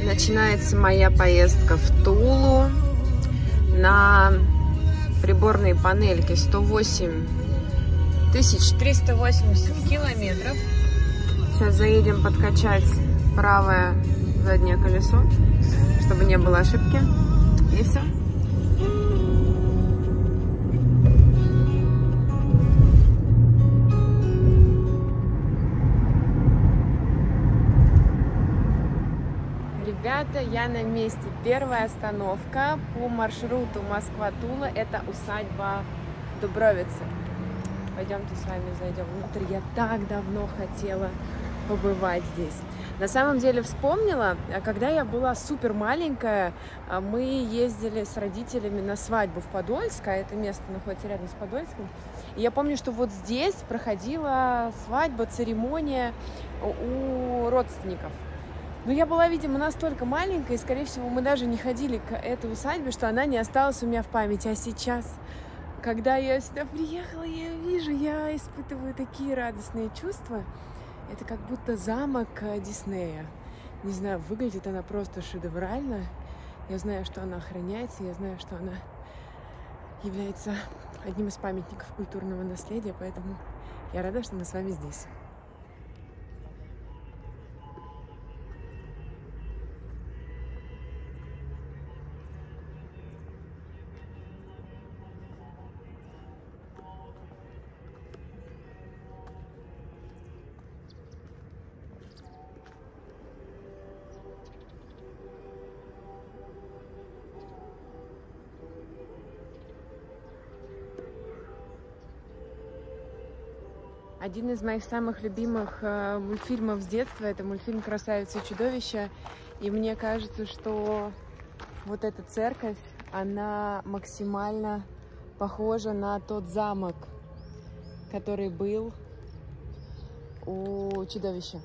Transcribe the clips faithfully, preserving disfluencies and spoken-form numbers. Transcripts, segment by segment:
Начинается моя поездка в Тулу на приборной панельке сто восемь тысяч триста восемьдесят километров. Сейчас заедем подкачать правое заднее колесо, чтобы не было ошибки. И все. Ребята, я на месте. Первая остановка по маршруту Москва-Тула – это усадьба Дубровицы. Пойдемте с вами зайдем внутрь. Я так давно хотела побывать здесь. На самом деле вспомнила, когда я была супер маленькая, мы ездили с родителями на свадьбу в Подольск, а это место находится рядом с Подольском. И я помню, что вот здесь проходила свадьба, церемония у родственников. Но я была, видимо, настолько маленькая, и, скорее всего, мы даже не ходили к этой усадьбе, что она не осталась у меня в памяти. А сейчас, когда я сюда приехала, я ее вижу, я испытываю такие радостные чувства. Это как будто замок Диснея. Не знаю, выглядит она просто шедеврально. Я знаю, что она охраняется, я знаю, что она является одним из памятников культурного наследия, поэтому я рада, что мы с вами здесь. Один из моих самых любимых э, мультфильмов с детства – это мультфильм «Красавица и чудовище». И мне кажется, что вот эта церковь, она максимально похожа на тот замок, который был у чудовища.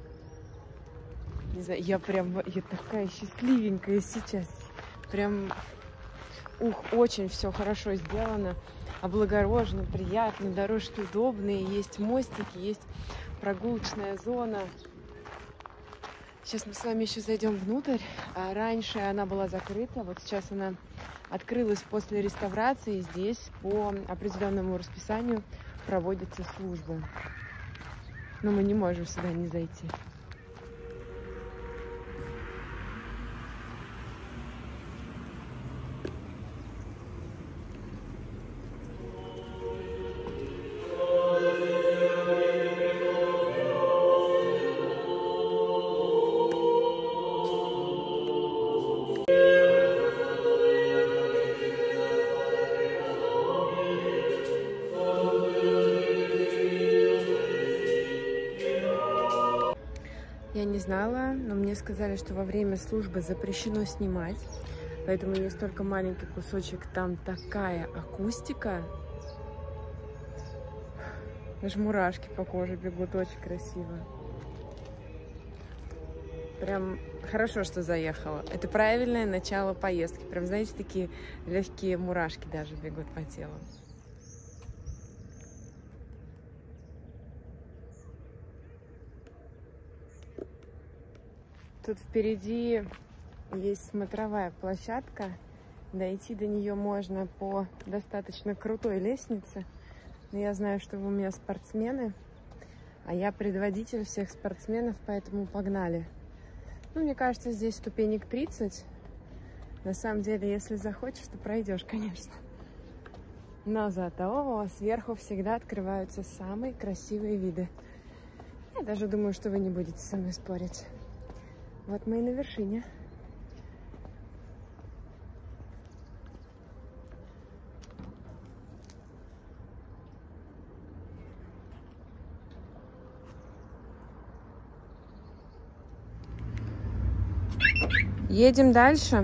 Не знаю, я прям, я такая счастливенькая сейчас. Прям, ух, очень все хорошо сделано. Облагорожено, приятно, дорожки удобные, есть мостики, есть прогулочная зона. Сейчас мы с вами еще зайдем внутрь. Раньше она была закрыта, вот сейчас она открылась после реставрации. Здесь по определенному расписанию проводятся службы. Но мы не можем сюда не зайти. Я не знала, но мне сказали, что во время службы запрещено снимать. Поэтому есть только маленький кусочек. Там такая акустика. Даже мурашки по коже бегут. Очень красиво. Прям хорошо, что заехала. Это правильное начало поездки. Прям, знаете, такие легкие мурашки даже бегут по телу. Тут впереди есть смотровая площадка. Дойти до нее можно по достаточно крутой лестнице. Но я знаю, что вы у меня спортсмены, а я предводитель всех спортсменов, поэтому погнали. Ну, мне кажется, здесь ступенек тридцать. На самом деле, если захочешь, то пройдешь, конечно. Но зато сверху всегда открываются самые красивые виды. Я даже думаю, что вы не будете со мной спорить. Вот мы и на вершине. Едем дальше.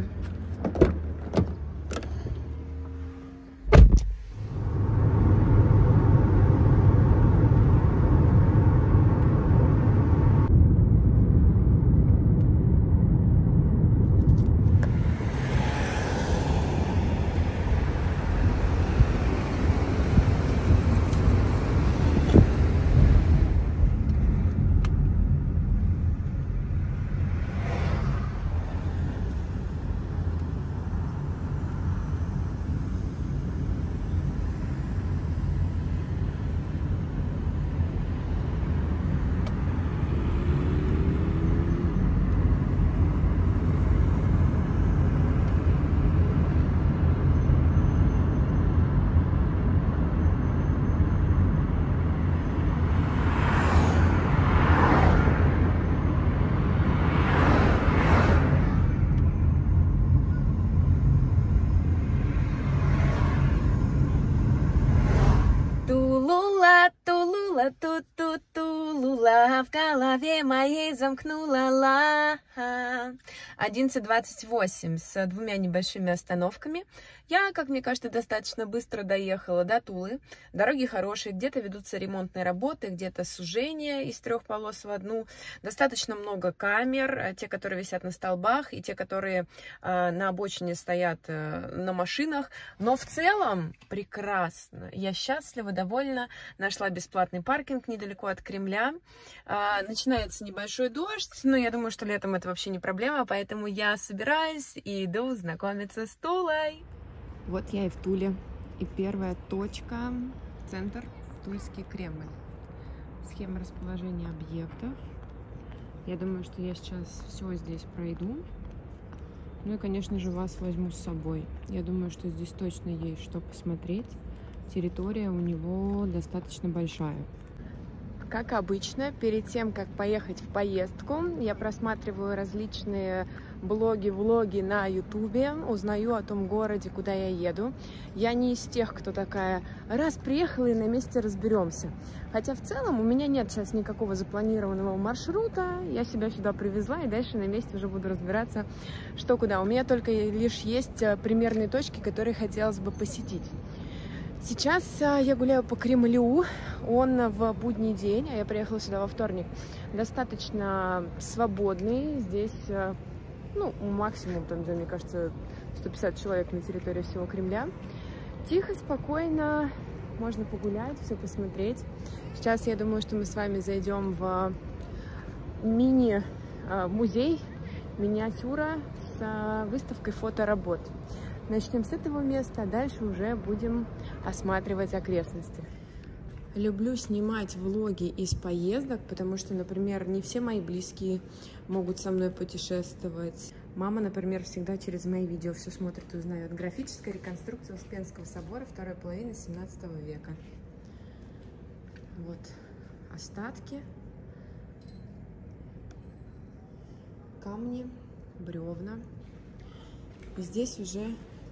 Тула, ту-ту-ту, лула в голове моей замкнула ла. одиннадцать двадцать восемь с двумя небольшими остановками. Я, как мне кажется, достаточно быстро доехала до Тулы. Дороги хорошие, где-то ведутся ремонтные работы, где-то сужение из трех полос в одну. Достаточно много камер, те, которые висят на столбах, и те, которые э, на обочине стоят э, на машинах. Но в целом прекрасно. Я счастлива, довольна. Нашла бесплатный паркинг недалеко от Кремля. Э, начинается небольшой дождь, но я думаю, что летом это вообще не проблема, поэтому я собираюсь и иду знакомиться с Тулой. Вот я и в Туле. И первая точка — центр, Тульский Кремль. Схема расположения объектов. Я думаю, что я сейчас все здесь пройду. Ну и, конечно же, вас возьму с собой. Я думаю, что здесь точно есть что посмотреть. Территория у него достаточно большая. Как обычно, перед тем, как поехать в поездку, я просматриваю различные блоги, влоги на ютубе, узнаю о том городе, куда я еду. Я не из тех, кто такая: раз приехала и на месте разберемся. Хотя в целом у меня нет сейчас никакого запланированного маршрута. Я себя сюда привезла и дальше на месте уже буду разбираться, что куда. У меня только лишь есть примерные точки, которые хотелось бы посетить. Сейчас я гуляю по Кремлю, он в будний день, а я приехала сюда во вторник, достаточно свободный. Здесь, ну, максимум, там, мне кажется, сто пятьдесят человек на территории всего Кремля. Тихо, спокойно, можно погулять, все посмотреть. Сейчас я думаю, что мы с вами зайдем в мини-музей, миниатюра с выставкой фоторабот. Начнем с этого места, а дальше уже будем осматривать окрестности. Люблю снимать влоги из поездок, потому что, например, не все мои близкие могут со мной путешествовать. Мама, например, всегда через мои видео все смотрит и узнает. Графическая реконструкция Успенского собора второй половины семнадцатого века. Вот остатки, камни, бревна. И здесь уже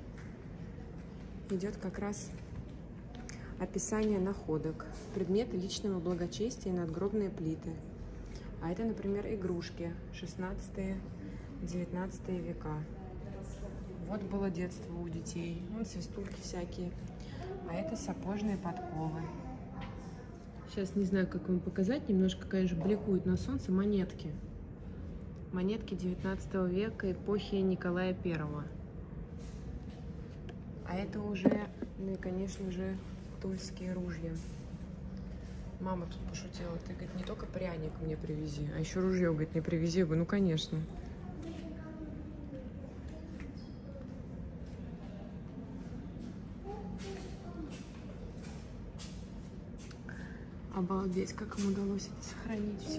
идет как раз описание находок. Предметы личного благочестия и надгробные плиты. А это, например, игрушки шестнадцатого-девятнадцатого века. Вот было детство у детей. Вот свистульки всякие. А это сапожные подковы. Сейчас не знаю, как вам показать. Немножко, конечно, бликуют на солнце монетки. Монетки девятнадцатого века, эпохи Николая Первого. А это уже, ну и, конечно же, тульские ружья. Мама тут пошутила: ты, говорит, не только пряник мне привези, а еще ружье, говорит, мне привези. Я говорю, ну, конечно. Обалдеть, как им удалось это сохранить все.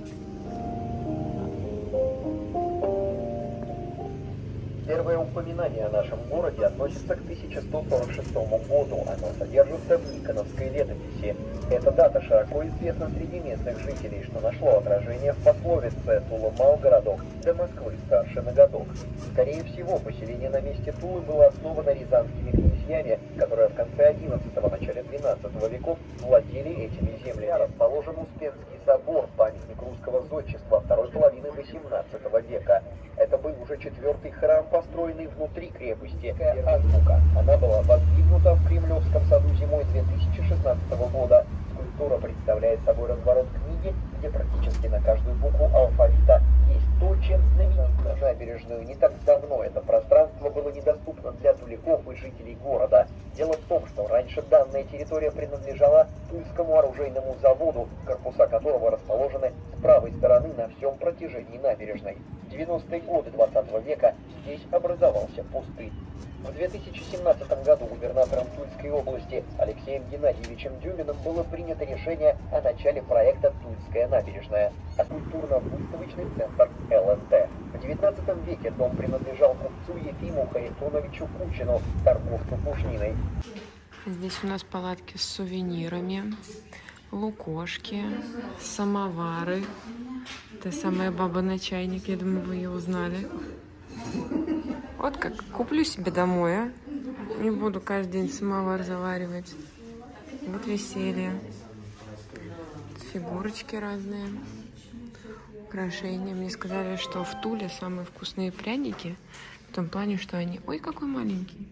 Первое упоминание о нашем городе относится к тысяча сто сорок шестому году. Оно содержится в Никоновской летописи. Эта дата широко известна среди местных жителей, что нашло отражение в пословице «Тула мал городок, до Москвы старше на годок». Скорее всего, поселение на месте Тулы было основано рязанскими князьями, которые в конце одиннадцатого, начале двенадцатого веков владели этими землями. Расположен Успенский собор, памятник русского зодчества второй половины восемнадцатого века. Это был уже четвертый храм, построенный внутри крепости. Азбука. Она была воздвигнута в Кремлевском саду зимой две тысячи шестнадцатого года. Скульптура представляет собой разворот книги, где практически на каждую букву алфавита есть то, чем знаменитую набережную. Не так давно это пространство было недоступно для туликов и жителей города. Дело в том, что раньше данная территория принадлежала Тульскому оружейному заводу, корпуса которого расположены с правой стороны на всем протяжении набережной. В девяностые годы двадцатого века здесь образовался пустырь. В две тысячи семнадцатом году губернатором Тульской области Алексеем Геннадьевичем Дюминым было принято решение о начале проекта «Тульская набережная», а культурно-выставочный центр эл эн тэ. В девятнадцатом веке дом принадлежал купцу Ефиму Харитоновичу Кучину, торговцу пушниной. Здесь у нас палатки с сувенирами, лукошки, самовары. Та самая баба на чайник, я думаю, вы ее узнали. Вот как, куплю себе домой, а? Не буду каждый день самовар заваривать. Вот веселье. фигурочки разные, украшения. Мне сказали, что в Туле самые вкусные пряники, в том плане, что они... Ой, какой маленький!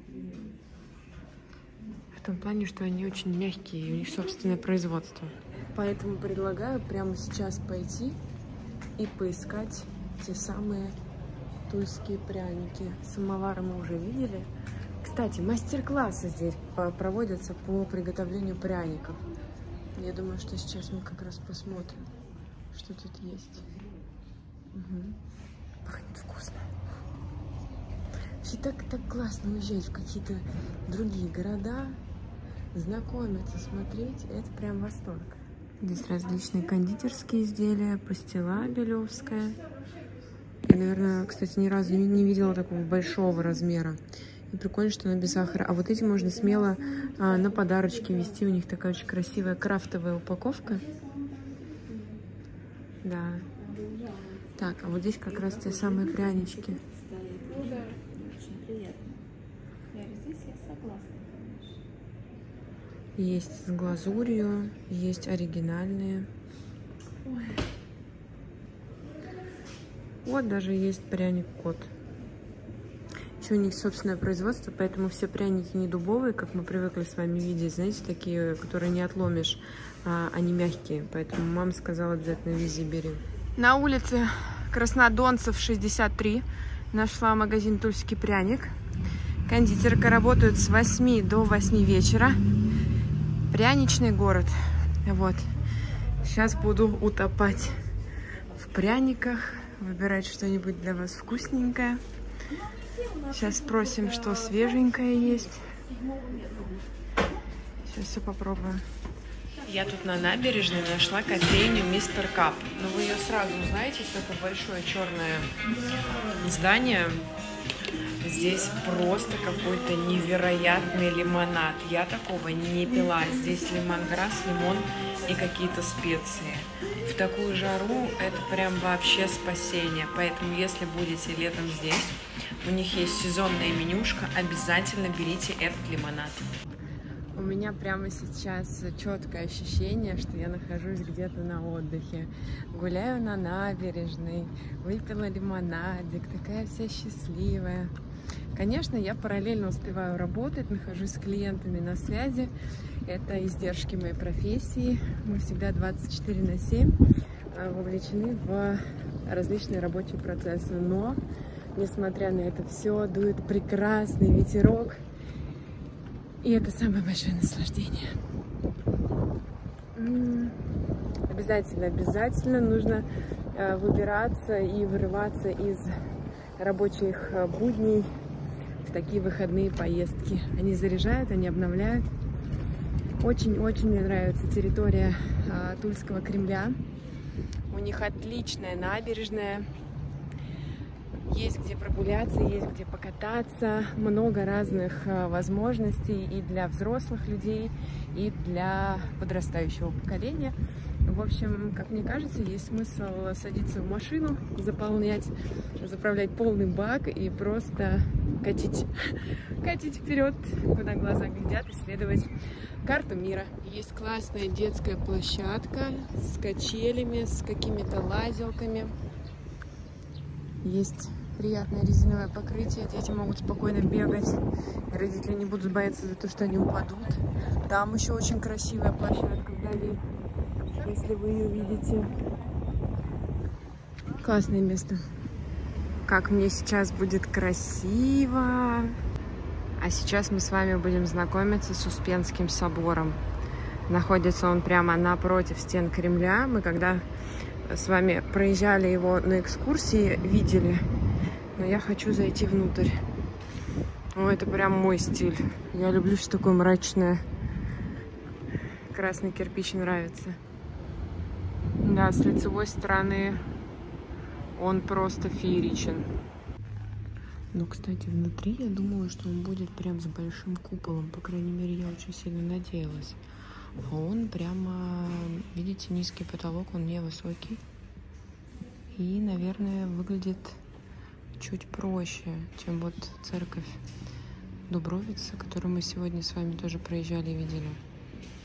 В том плане, что они очень мягкие, и у них собственное производство. Поэтому предлагаю прямо сейчас пойти и поискать те самые тульские пряники. Самовары мы уже видели. Кстати, мастер-классы здесь проводятся по приготовлению пряников. Я думаю, что сейчас мы как раз посмотрим, что тут есть. Угу. Пахнет вкусно. Вообще так, так классно уезжать в какие-то другие города, знакомиться, смотреть. Это прям восторг. Здесь различные кондитерские изделия, пастила белевская. Я, наверное, кстати, ни разу не, не видела такого большого размера. И прикольно, что она без сахара. А вот эти можно смело а, на подарочки везти. У них такая очень красивая крафтовая упаковка. Да. Так, а вот здесь как раз те самые прянички. Есть с глазурью, есть оригинальные. Вот даже есть пряник-кот. Еще у них собственное производство, поэтому все пряники не дубовые, как мы привыкли с вами видеть. Знаете, такие, которые не отломишь, а они мягкие. Поэтому мама сказала, обязательно вези, бери. На улице Краснодонцев шестьдесят три нашла магазин «Тульский пряник». Кондитерка работает с восьми до восьми вечера. Пряничный город. Вот. Сейчас буду утопать в пряниках, выбирать что-нибудь для вас вкусненькое. Сейчас спросим, что свеженькое есть. Сейчас все попробуем. Я тут на набережной нашла кофейню Мистер Кап. Но вы ее сразу узнаете, такое большое черное здание. Здесь просто какой-то невероятный лимонад. Я такого не пила. Здесь лимонграсс, лимон и какие-то специи. В такую жару это прям вообще спасение. Поэтому, если будете летом здесь, у них есть сезонная менюшка, обязательно берите этот лимонад. У меня прямо сейчас четкое ощущение, что я нахожусь где-то на отдыхе. Гуляю на набережной, выпила лимонадик, такая вся счастливая. Конечно, я параллельно успеваю работать, нахожусь с клиентами на связи. Это издержки моей профессии. Мы всегда двадцать четыре на семь вовлечены в различные рабочие процессы. Но, несмотря на это все, дует прекрасный ветерок. И это самое большое наслаждение. М-м-м. Обязательно, обязательно нужно э, выбираться и вырываться из рабочих будней в такие выходные поездки. Они заряжают, они обновляют. Очень-очень мне нравится территория э, Тульского Кремля. У них отличная набережная. Есть где прогуляться, есть где покататься. Много разных э, возможностей и для взрослых людей, и для подрастающего поколения. В общем, как мне кажется, есть смысл садиться в машину, заполнять, заправлять полный бак и просто катить, катить вперед, куда глаза глядят, исследовать карту мира. Есть классная детская площадка с качелями, с какими-то лазилками. Есть приятное резиновое покрытие, дети могут спокойно бегать, родители не будут бояться за то, что они упадут. Там еще очень красивая площадка вдали, если вы ее видите. Классное место. Как мне сейчас будет красиво. А сейчас мы с вами будем знакомиться с Успенским собором. Находится он прямо напротив стен Кремля. Мы когда с вами проезжали его на экскурсии, видели. Но я хочу зайти внутрь. О, это прям мой стиль. Я люблю, что такое мрачное. Красный кирпич нравится. Да, с лицевой стороны он просто фееричен. Но, кстати, внутри я думала, что он будет прям с большим куполом. По крайней мере, я очень сильно надеялась. А он прямо, видите, низкий потолок, он невысокий. И, наверное, выглядит чуть проще, чем вот церковь Дубровица, которую мы сегодня с вами тоже проезжали и видели.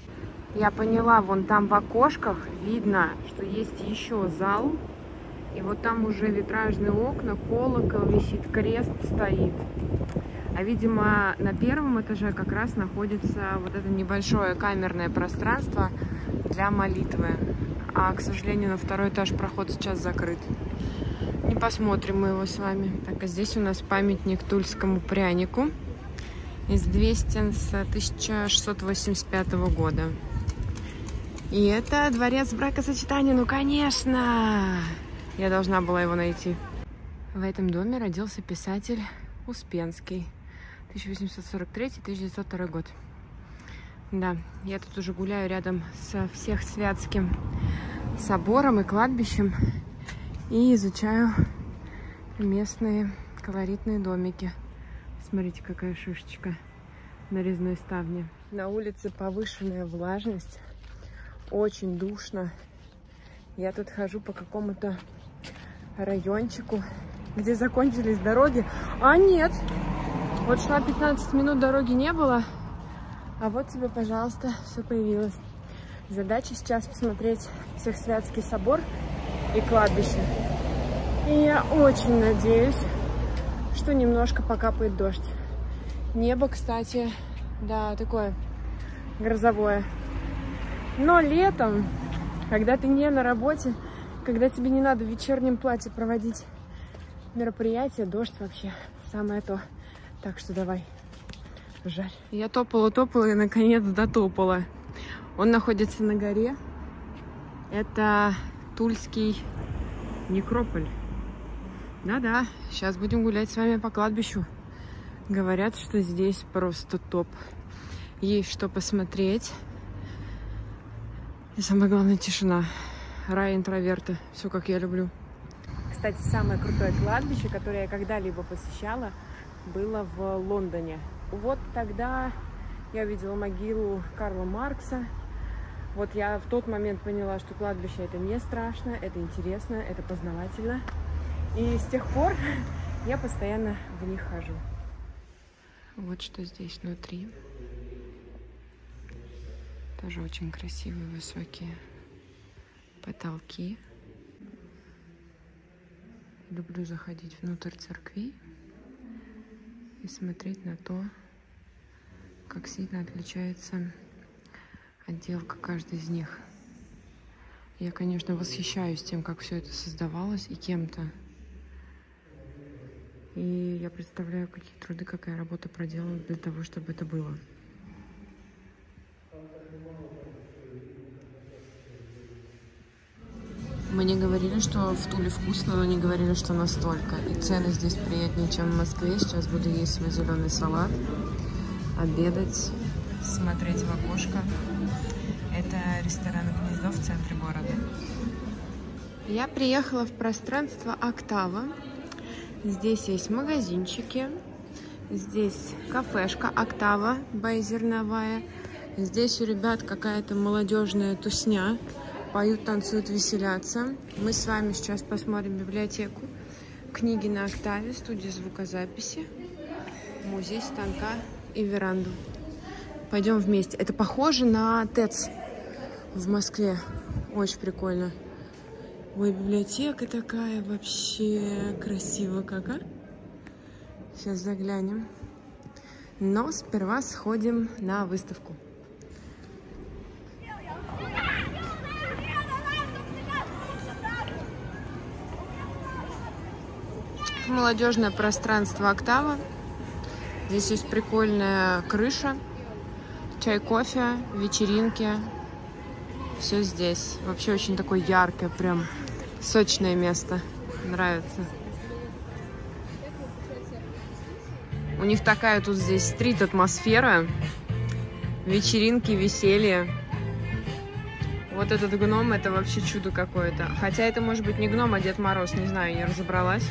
Я поняла, вон там в окошках видно, что есть еще зал. И вот там уже витражные окна, колокол висит, крест стоит. А, видимо, на первом этаже как раз находится вот это небольшое камерное пространство для молитвы. А, к сожалению, на второй этаж проход сейчас закрыт. Не посмотрим мы его с вами. Так, а здесь у нас памятник тульскому прянику. Известен с тысяча шестьсот восемьдесят пятого года. И это дворец бракосочетания. Ну, конечно! Я должна была его найти. В этом доме родился писатель Успенский. тысяча восемьсот сорок третий — тысяча девятьсот второй год. Да, я тут уже гуляю рядом со Всехсвятским собором и кладбищем. И изучаю местные колоритные домики. Смотрите, какая шишечка на резной ставне. На улице повышенная влажность. Очень душно. Я тут хожу по какому-то райончику, где закончились дороги. А нет! Вот шла пятнадцать минут, дороги не было. А вот тебе, пожалуйста, все появилось. Задача сейчас посмотреть Всехсвятский собор и кладбище. И я очень надеюсь, что немножко покапает дождь. Небо, кстати, да, такое грозовое. Но летом, когда ты не на работе, когда тебе не надо в вечернем платье проводить мероприятие, дождь вообще самое то. Так что давай, жарь. Я топала-топала и наконец дотопала. Он находится на горе. Это Тульский некрополь. Да-да, сейчас будем гулять с вами по кладбищу. Говорят, что здесь просто топ. Есть что посмотреть. И самое главное, тишина. Рай интроверта. Все, как я люблю. Кстати, самое крутое кладбище, которое я когда-либо посещала, было в Лондоне. Вот тогда я увидела могилу Карла Маркса. Вот я в тот момент поняла, что кладбище — это не страшно, это интересно, это познавательно. И с тех пор я постоянно в них хожу. Вот что здесь внутри. Тоже очень красивые высокие потолки. Люблю заходить внутрь церквей и смотреть на то, как сильно отличается отделка каждой из них. Я, конечно, восхищаюсь тем, как все это создавалось и кем-то. И я представляю, какие труды, какая работа проделана для того, чтобы это было. Мы не говорили, что в Туле вкусно, но не говорили, что настолько. И цены здесь приятнее, чем в Москве. Сейчас буду есть свой зеленый салат, обедать, смотреть в окошко. Это ресторан «Гнездо» в центре города. Я приехала в пространство «Октава». Здесь есть магазинчики. Здесь кафешка «Октава» байзерновая. Здесь у ребят какая-то молодежная тусня. Поют, танцуют, веселятся. Мы с вами сейчас посмотрим библиотеку. Книги на «Октаве», студия звукозаписи, музей станка и веранду. Пойдем вместе. Это похоже на ТЭЦ в Москве. Очень прикольно. Ой, библиотека такая вообще красиво как, а? Сейчас заглянем. Но сперва сходим на выставку. Молодежное пространство «Октава». Здесь есть прикольная крыша, чай, кофе, вечеринки. Все здесь. Вообще очень такое яркое, прям сочное место. Нравится. У них такая тут здесь стрит-атмосфера. Вечеринки, веселье. Вот этот гном, это вообще чудо какое-то. Хотя это может быть не гном, а Дед Мороз. Не знаю, не разобралась.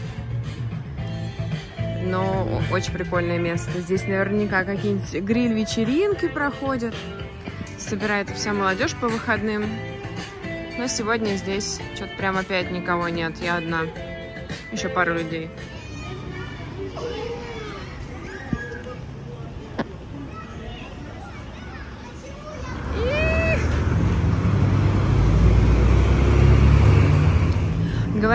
Но очень прикольное место. Здесь наверняка какие-нибудь гриль-вечеринки проходят. Собирается вся молодежь по выходным. Но сегодня здесь что-то прям опять никого нет. Я одна. Еще пару людей. И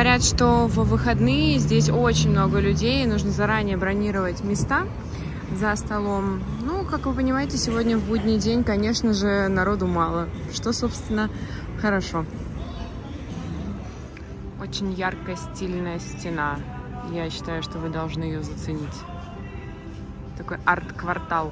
Говорят, что в выходные здесь очень много людей, нужно заранее бронировать места за столом. Ну, как вы понимаете, сегодня в будний день, конечно же, народу мало, что, собственно, хорошо. Очень яркая, стильная стена. Я считаю, что вы должны ее заценить. Такой арт-квартал.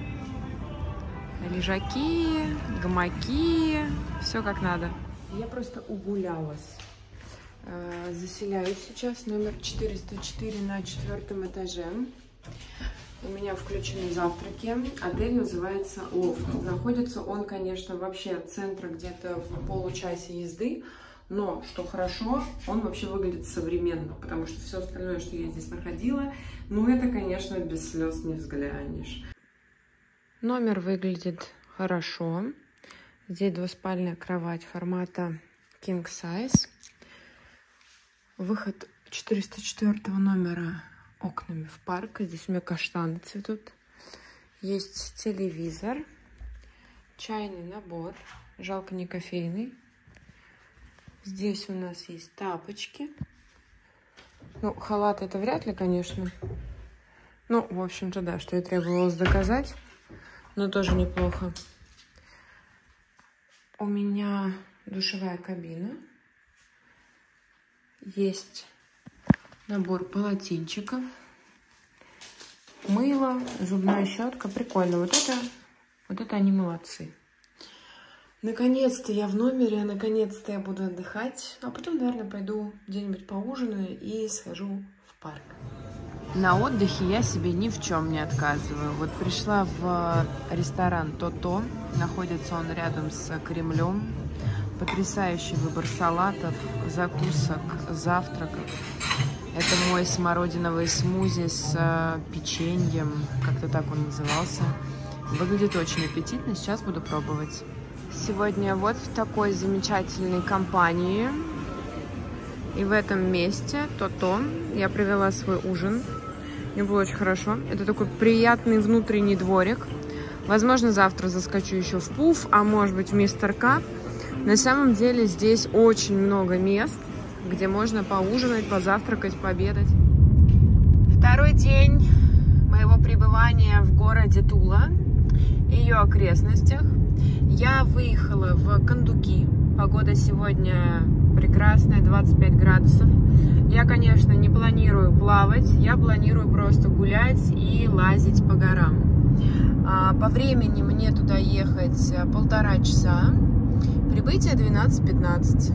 Лежаки, гамаки, все как надо. Я просто угулялась. Заселяюсь сейчас, номер четыреста четыре на четвертом этаже. У меня включены завтраки. Отель называется Лофт. Находится он, конечно, вообще от центра где-то в получасе езды. Но, что хорошо, он вообще выглядит современно, потому что все остальное, что я здесь находила, ну это, конечно, без слез не взглянешь. Номер выглядит хорошо. Здесь двуспальная кровать формата King Size. Выход четыреста четвёртого номера окнами в парк. Здесь у меня каштаны цветут. Есть телевизор, чайный набор, жалко не кофейный. Здесь у нас есть тапочки. Ну, халат это вряд ли, конечно. Ну, в общем-то, да, что и требовалось доказать. Но тоже неплохо. У меня душевая кабина. Есть набор полотенчиков, мыло, зубная щетка. Прикольно. Вот это, вот это они молодцы. Наконец-то я в номере, наконец-то я буду отдыхать. А потом, наверное, пойду где-нибудь поужинаю и схожу в парк. На отдыхе я себе ни в чем не отказываю. Вот пришла в ресторан То-То. Находится он рядом с Кремлем. Потрясающий выбор салатов, закусок, завтраков. Это мой смородиновый смузи с печеньем. Как-то так он назывался. Выглядит очень аппетитно. Сейчас буду пробовать. Сегодня вот в такой замечательной компании и в этом месте То-То я провела свой ужин. Мне было очень хорошо. Это такой приятный внутренний дворик. Возможно, завтра заскочу еще в Пуф, а может быть в Мистер К. На самом деле здесь очень много мест, где можно поужинать, позавтракать, пообедать. Второй день моего пребывания в городе Тула и ее окрестностях. Я выехала в Кондуки. Погода сегодня прекрасная, двадцать пять градусов. Я, конечно, не планирую плавать, я планирую просто гулять и лазить по горам. По времени мне туда ехать полтора часа. Прибытие двенадцать пятнадцать.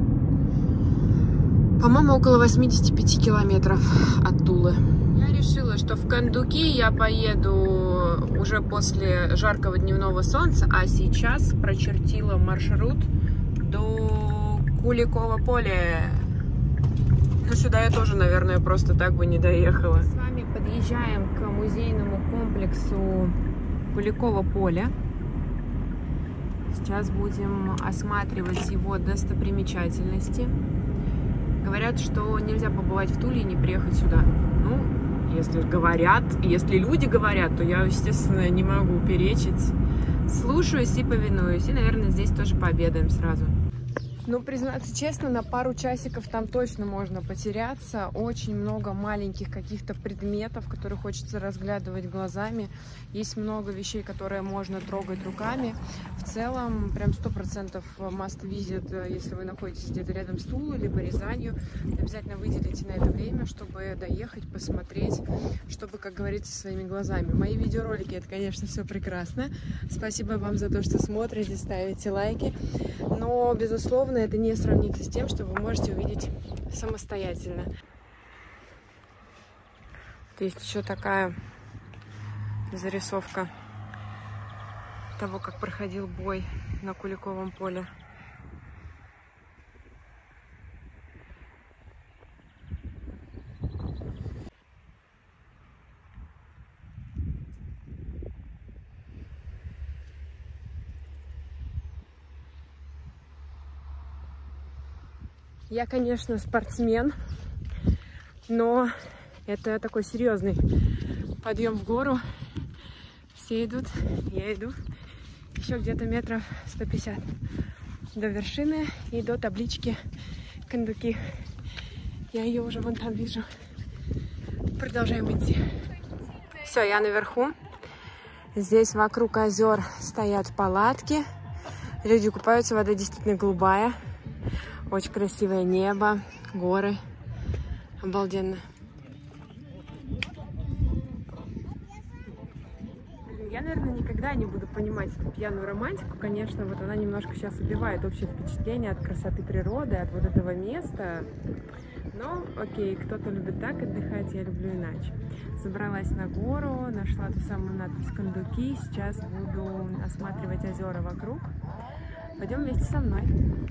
По-моему, около восьмидесяти пяти километров от Тулы. Я решила, что в Кондуки я поеду уже после жаркого дневного солнца, а сейчас прочертила маршрут до Куликового поля. Ну, сюда я тоже, наверное, просто так бы не доехала. С вами подъезжаем к музейному комплексу Куликового поля. Сейчас будем осматривать его достопримечательности. Говорят, что нельзя побывать в Туле и не приехать сюда. Ну, если говорят, если люди говорят, то я, естественно, не могу перечить. Слушаюсь и повинуюсь. И, наверное, здесь тоже пообедаем сразу. Ну, признаться честно, на пару часиков там точно можно потеряться. Очень много маленьких каких-то предметов, которые хочется разглядывать глазами. Есть много вещей, которые можно трогать руками. В целом, прям сто процентов must visit, если вы находитесь где-то рядом с Тулой, либо Рязанью. Обязательно выделите на это время, чтобы доехать, посмотреть, чтобы, как говорится, своими глазами. Мои видеоролики, это, конечно, все прекрасно. Спасибо вам за то, что смотрите, ставите лайки. Но, безусловно, это не сравнится с тем, что вы можете увидеть самостоятельно. Есть еще такая зарисовка того, как проходил бой на Куликовом поле. Я, конечно, спортсмен, но это такой серьезный подъем в гору. Все идут, я иду. Еще где-то метров сто пятьдесят до вершины и до таблички Кондуки. Я ее уже вон там вижу. Продолжаем идти. Все, я наверху. Здесь вокруг озер стоят палатки. Люди купаются, вода действительно голубая. Очень красивое небо, горы. Обалденно. Я, наверное, никогда не буду понимать эту пьяную романтику. Конечно, вот она немножко сейчас убивает общее впечатление от красоты природы, от вот этого места. Но, окей, кто-то любит так отдыхать, я люблю иначе. Забралась на гору, нашла ту самую надпись «Кондуки». Сейчас буду осматривать озера вокруг. Пойдем вместе со мной.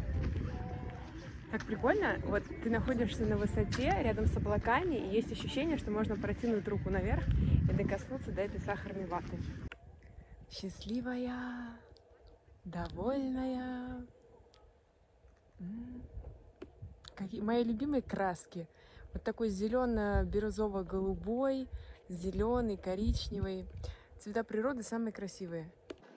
Так прикольно. Вот ты находишься на высоте, рядом с облаками, и есть ощущение, что можно протянуть руку наверх и докоснуться до этой сахарной ваты. Счастливая, довольная. Какие мои любимые краски. Вот такой зелено-бирюзово-голубой, зеленый, коричневый. Цвета природы самые красивые.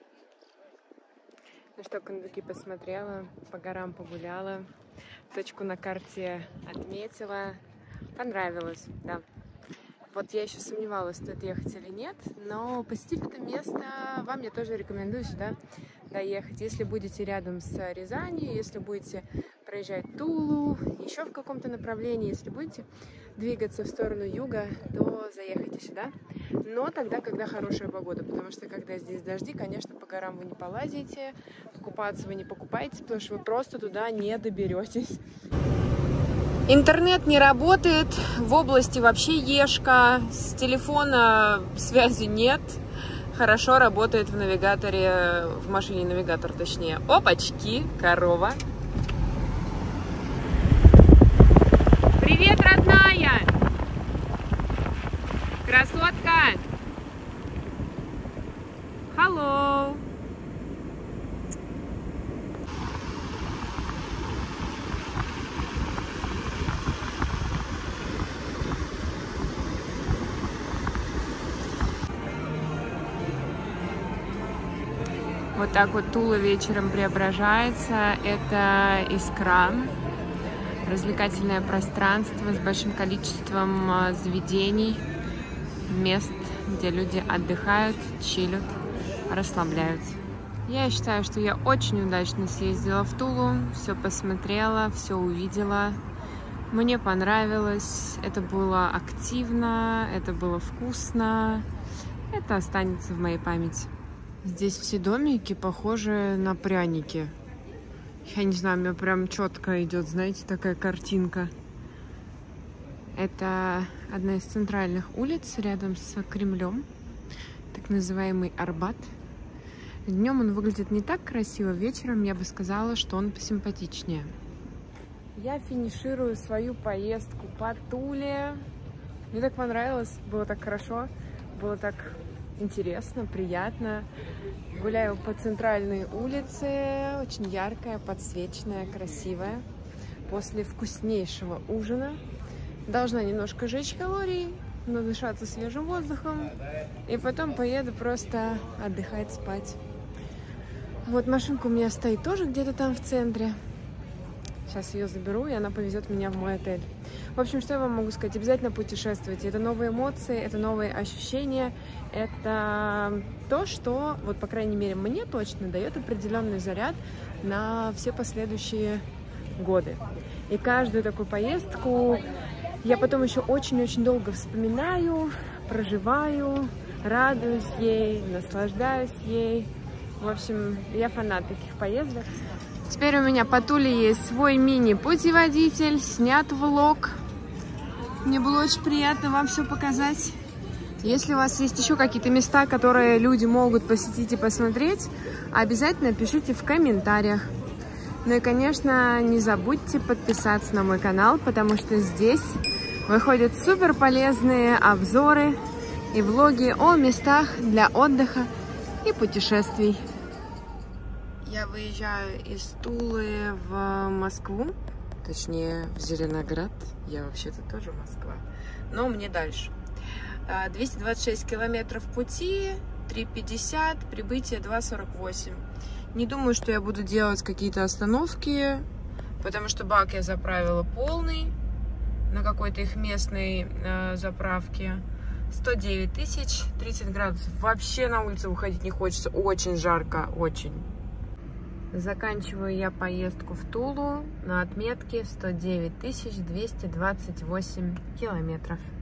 Ну что, Кондуки посмотрела, по горам погуляла, точку на карте отметила. Понравилось, да. Вот я еще сомневалась, стоит ехать или нет, но посетив это место, вам я тоже рекомендую сюда доехать. Если будете рядом с Рязанью, если будете проезжать Тулу, еще в каком-то направлении, если будете двигаться в сторону юга, то заехайте сюда. Но тогда, когда хорошая погода, потому что когда здесь дожди, конечно, по горам вы не полазите, покупаться вы не покупаетесь, потому что вы просто туда не доберетесь. Интернет не работает, в области вообще ешка, с телефона связи нет. Хорошо работает в навигаторе, в машине навигатор точнее. Опачки, корова. Привет, родная! Красотка! Hello! Вот так вот Тула вечером преображается. Это Искра. Развлекательное пространство с большим количеством заведений, мест, где люди отдыхают, чилят, расслабляются. Я считаю, что я очень удачно съездила в Тулу, все посмотрела, все увидела. Мне понравилось, это было активно, это было вкусно, это останется в моей памяти. Здесь все домики похожи на пряники. Я не знаю, у меня прям четко идет, знаете, такая картинка. Это одна из центральных улиц рядом с Кремлем, так называемый Арбат. Днем он выглядит не так красиво, вечером я бы сказала, что он посимпатичнее. Я финиширую свою поездку по Туле. Мне так понравилось, было так хорошо, было так интересно, приятно. Гуляю по центральной улице, очень яркая, подсвеченная, красивая. После вкуснейшего ужина должна немножко жечь калорий, надышаться свежим воздухом, и потом поеду просто отдыхать, спать. Вот машинка у меня стоит тоже где-то там в центре. Сейчас ее заберу, и она повезет меня в мой отель. В общем, что я вам могу сказать? Обязательно путешествуйте. Это новые эмоции, это новые ощущения. Это то, что, вот по крайней мере, мне точно дает определенный заряд на все последующие годы. И каждую такую поездку я потом еще очень-очень долго вспоминаю, проживаю, радуюсь ей, наслаждаюсь ей. В общем, я фанат таких поездок. Теперь у меня по Туле есть свой мини-путеводитель, снят влог. Мне было очень приятно вам все показать. Если у вас есть еще какие-то места, которые люди могут посетить и посмотреть, обязательно пишите в комментариях. Ну и, конечно, не забудьте подписаться на мой канал, потому что здесь выходят супер полезные обзоры и влоги о местах для отдыха и путешествий. Я выезжаю из Тулы в Москву, точнее в Зеленоград. Я вообще-то тоже Москва, но мне дальше. двести двадцать шесть километров пути, три пятьдесят, прибытие два сорок восемь. Не думаю, что я буду делать какие-то остановки, потому что бак я заправила полный. на какой-то их местной э, заправке. сто девять тысяч, тридцать градусов. Вообще на улицу выходить не хочется. Очень жарко, очень. Заканчиваю я поездку в Тулу на отметке сто девять тысяч двести двадцать восемь километров.